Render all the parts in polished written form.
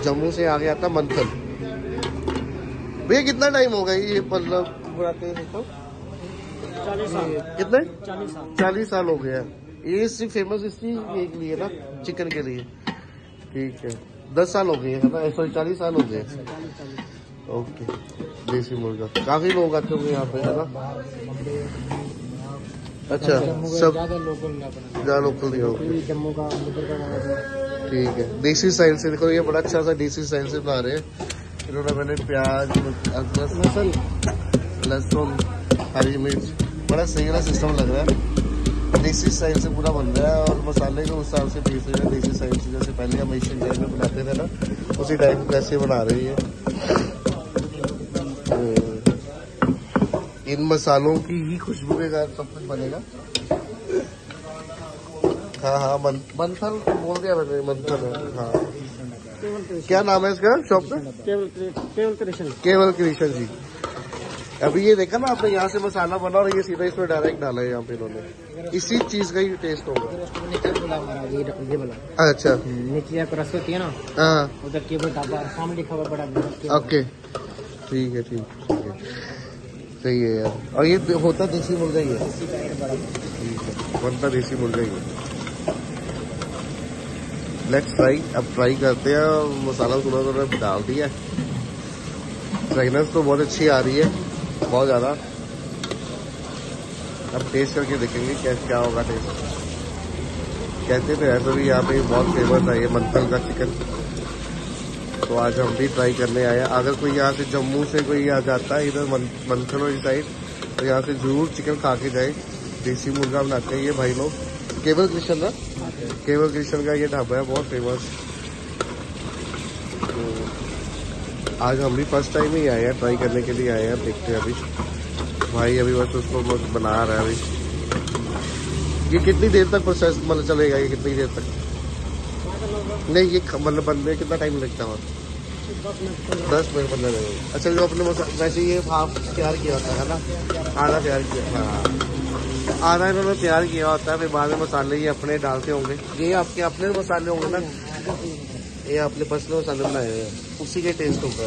जम्मू से आगे आता मंथन। भैया कितना टाइम हो गया ये मतलब बनाते हैं इसको? 40 साल। कितने? 40 साल हो गया। ये सिर्फ फेमस इसी के लिए ना, चिकन के लिए। ठीक है, 10 साल हो गए है ना, सॉरी 40 साल हो गए। ओके, देसी मुर्गा काफी लोग आते होंगे यहाँ पे है ना। अच्छा, सब ज्यादा लोकल नहीं होगा जम्मू का। ठीक है, देसी स्टाइल से देखो, ये बड़ा अच्छा सा देसी स्टाइल से बना रहे हैं इन्होंने। मैंने प्याज, लहसुन, हरी मिर्च, बड़ा सही वाला सिस्टम लग रहा है। देसी स्टाइल से पूरा बन रहा है और मसाले को उस हिसाब से पीस रहे हैं देसी स्टाइल से, जैसे पहले हम एशियन टाइप में बनाते थे ना, उसी टाइप कैसे बना रही है। इन मसालों की ही खुशबू के साथ सब कुछ बनेगा। हाँ, मंथन बोल दिया मैंने, मंथन है। हाँ, क्या नाम है इसका शॉप का? केवल कृष्ण जी। अभी ये देखा ना आपने, यहाँ से मसाला बना और ये सीधा इसमें डायरेक्ट डाला है यहाँ पे इन्होंने। इसी चीज का ही टेस्ट होगा। अच्छा, नीचे रस होती है ना, हाँ, उधर केवल ढाबा सामने लिखा हुआ बड़ा। ओके, ठीक है, सही है यार। और ये होता देसी मुर्गा ही है, ठीक है, बनता देसी मुर्गा ही है। Let's try. अब ट्राई करते हैं। मसाला थोड़ा डाल दिया, फ्रेगनेंस तो बहुत अच्छी आ रही है, बहुत ज़्यादा। अब टेस्ट करके देखेंगे क्या होगा टेस्ट। कहते थे ऐसा भी यहाँ पे बहुत फेमस है ये मंथन का चिकन, तो आज हम भी ट्राई करने आए हैं। अगर कोई यहाँ से जम्मू से कोई आ जाता है इधर मंथन वाली साइड, तो यहाँ से जरूर चिकन खा के जाए। देसी मुर्गा बनाते हैं ये भाई लोग। केवल कृष्ण ना, केवल कृष्ण का ये ढाबा है, बहुत फेमस। तो आज हम भी फर्स्ट टाइम ही आए हैं, ट्राई करने के लिए आए हैं। देखते हैं अभी भाई अभी बस उसको बना रहा है अभी। ये कितनी देर तक प्रोसेस मतलब चलेगा, ये कितनी देर तक? नहीं, ये मतलब बनने में कितना टाइम लगता है? 10 मिनट 15 मिनट। अच्छा, जो अपने वैसे ये हाफ तैयार किया होता है ना, आधा तैयार किया, हाँ आधा इन्होंने तैयार किया होता है, फिर बाद में मसाले ये अपने डालते होंगे। ये आपके अपने मसाले होंगे ना, ये आपने पर्सनल मसाले बनाए हुए हैं, उसी के टेस्ट होगा।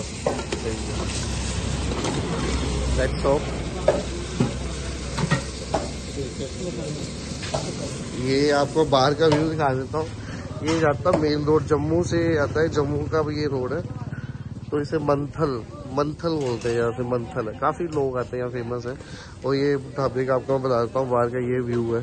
That's all. ये आपको बाहर का व्यू दिखा देता हूँ। ये जाता है मेन रोड, जम्मू से आता है, जम्मू का भी ये रोड है, तो इसे मंथल बोलते हैं। यहाँ से मंथल है, काफी लोग आते हैं यहाँ, फेमस है। और ये ढाबे का आपको मैं बता देता हूँ, बाहर का ये व्यू है।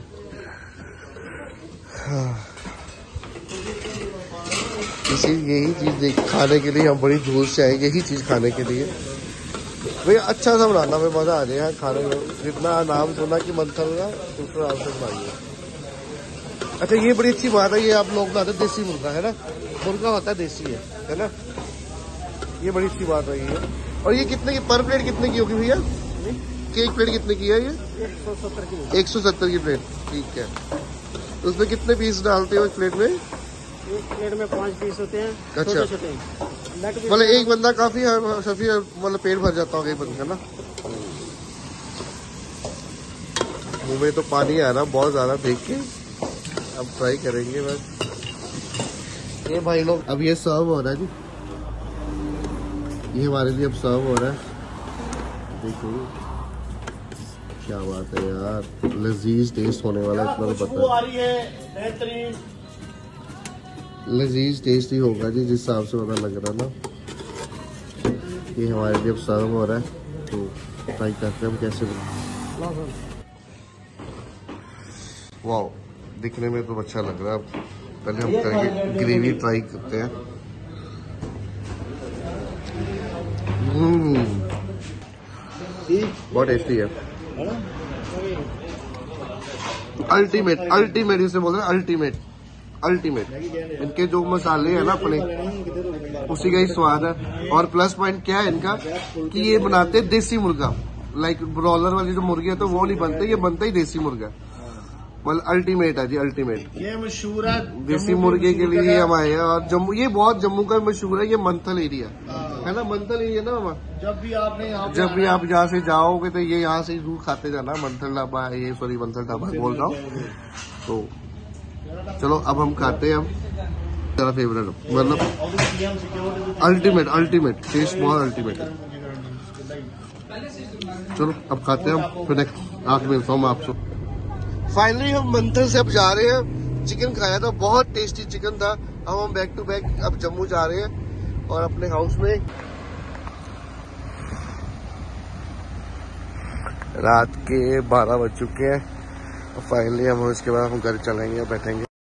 यही चीज खाने के लिए हम बड़ी दूर से आए, यही चीज खाने के लिए। भैया अच्छा सा बनाना, में मजा आ जाए खाने में। जितना नाम सुना कि मंथल का, दूसरा नाम से बनाइए। अच्छा, ये बड़ी अच्छी बात है, ये आप लोग बनाते देसी मुर्गा है ना, मुर्गा होता है देसी है ना, ये बड़ी अच्छी बात है ये। और ये कितने की पर प्लेट कितने की होगी भैया? एक प्लेट कितने की है ये? 170 की प्लेट, ठीक है। तो उसमें कितने पीस डालते हो एक प्लेट में? एक प्लेट में 5 पीस होते हैं। अच्छा, मतलब एक बंदा काफी मतलब पेट भर जाता होगा एक बंदे का ना। मुंह में तो पानी आ रहा बहुत ज्यादा देख के। अब ट्राई करेंगे बस। ये भाई लोग अब ये सर्व हो रहा है जी, ये हमारे लिए अब सर्व हो रहा है। देखो क्या बात है यार, लजीज टेस्ट होने वाला है, इतना तो पता है। लजीज टेस्ट ही होगा जी, जिस हिसाब से पता लग रहा ना। ये हमारे लिए अब सर्व हो रहा है, तो ट्राई करते हैं हम कैसे बना। वाह, दिखने में तो अच्छा लग रहा है। पहले हम करेंगे ग्रेवी ट्राई करते हैं। बहुत टेस्टी है, अल्टीमेट इसे बोल रहे हैं, अल्टीमेट। इनके जो मसाले हैं ना अपने, उसी का ही स्वाद है। और प्लस पॉइंट क्या है इनका कि ये बनाते देसी मुर्गा, लाइक ब्रॉयलर वाली जो मुर्गी है तो वो नहीं बनते, ये बनता ही देसी मुर्गा। मतलब अल्टीमेट है जी, अल्टीमेट। ये मशहूर है देसी मुर्गे के लिए हम आए हैं। और जम्मू, ये बहुत जम्मू का मशहूर है, ये मंथल एरिया है ना, मंथल एरिया ना मामा। जब भी आप यहाँ से जाओगे तो ये यहाँ से जरूर खाते जाना, मंथल ढाबा है ये, सॉरी मंथल ढाबा बोल रहा हूँ। तो चलो अब हम खाते हैं। मेरा फेवरेट है, मतलब अल्टीमेट टेस्ट बहुत अल्टीमेट है। चलो अब खाते हैं हम, फिर नेक्स्ट आके मिलता हूँ मैं आपसे। फाइनली हम मंथन से अब जा रहे हैं। चिकन खाया था, बहुत टेस्टी चिकन था। अब हम बैक टू बैक अब जम्मू जा रहे हैं और अपने हाउस में। रात के 12 बज चुके हैं। फाइनली हम उसके बाद हम घर चलेंगे, बैठेंगे।